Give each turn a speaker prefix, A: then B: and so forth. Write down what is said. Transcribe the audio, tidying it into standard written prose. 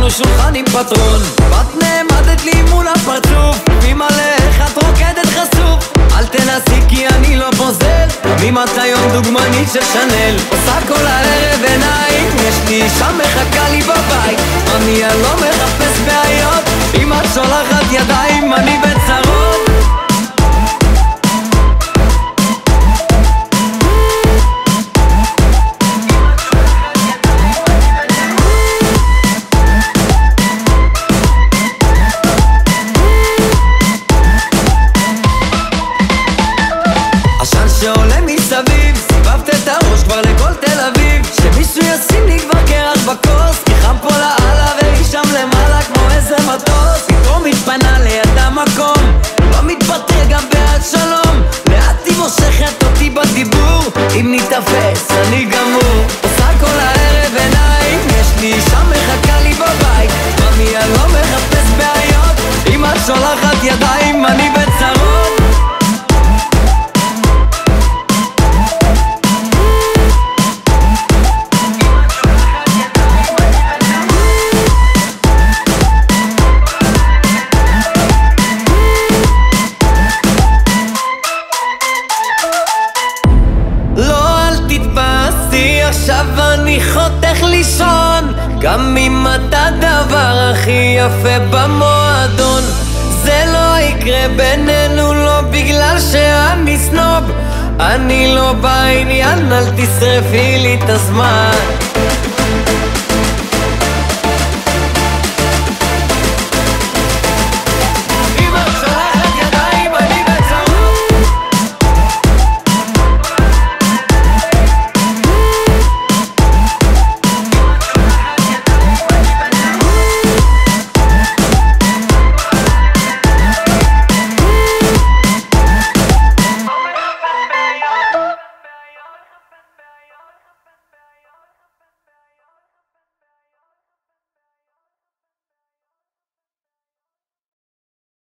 A: פתחנו שולחן עם פטרון, את נעמדת לי מול הפרצוף, אם עליך את רוקדת חשוף. אל תנסי כי אני לא פוזל, אם את היום דוגמנית של שנל. עושה כל הערב עיניים, יש לי אישה מחכה לי בבית. אני לא מחפש בעיות, אם את שולחת ידיים אני בצרות. שעולה מסביב, סיבבת את הראש כבר לכל תל אביב. שמישהו ישים לי כבר קרח בכוס, כי חם פה לאללה והיא שם למעלה כמו איזה מטוס. פתאום מתפנה ליד המקום, לא מתפטר גם בעד שלום. לאט היא מושכת אותי בדיבור, אם נתאפס אני גמור. עושה כל הערב עיניים, יש לי אישה מחכה לי בבית. ממי אני לא מחפש בעיות, אם את שולחת ידיים אני בצרות. עכשיו אני חותך לישון, גם אם אתה הדבר הכי יפה במועדון. זה לא יקרה בינינו לא בגלל שאני סנוב, אני לא בעניין, אל תשרפי לי את הזמן.